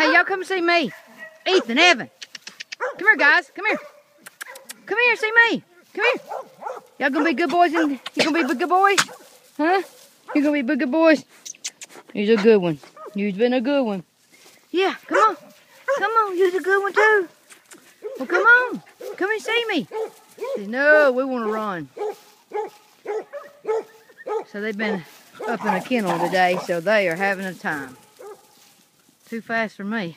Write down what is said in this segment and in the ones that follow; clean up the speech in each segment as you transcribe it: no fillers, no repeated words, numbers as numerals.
Hey, y'all come see me. Ethan, Evan. Come here, guys. Come here. Come here, see me. Come here. Y'all gonna be good boys and you gonna be good boys? Huh? You gonna be good boys? He's a good one. You've been a good one. Yeah, come on. Come on, you're a good one too. Well, come on. Come and see me. Says, no, we want to run. So they've been up in a kennel today, so they are having a time. Too fast for me.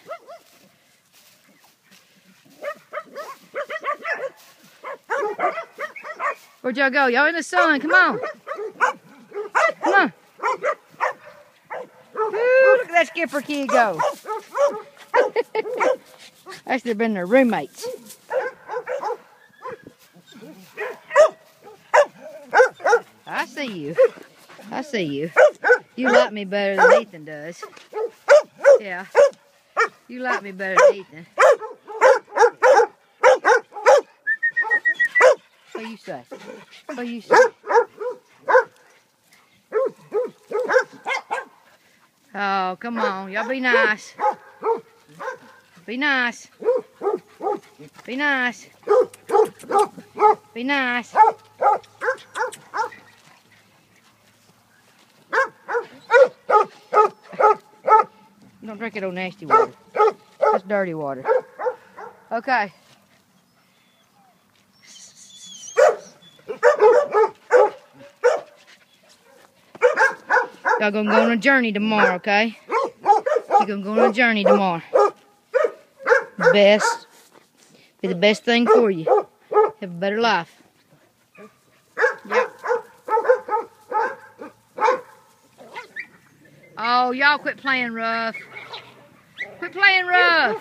Where'd y'all go? Y'all in the sun. Come on. Come on. Ooh, look at that Skipper kid go. Actually, they've been their roommates. I see you. I see you. You like me better than Ethan does. Yeah. You like me better than Ethan. What do you say? What do you say? Oh, come on. Y'all be nice. Be nice. Be nice. Be nice. Don't drink it old nasty water. That's dirty water. Okay. Y'all gonna go on a journey tomorrow, okay? You're gonna go on a journey tomorrow. Be the best thing for you. Have a better life. Yep. Oh, y'all quit playing rough. Quit playing rough.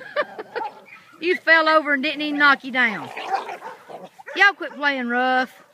You fell over and didn't even knock you down. Y'all quit playing rough.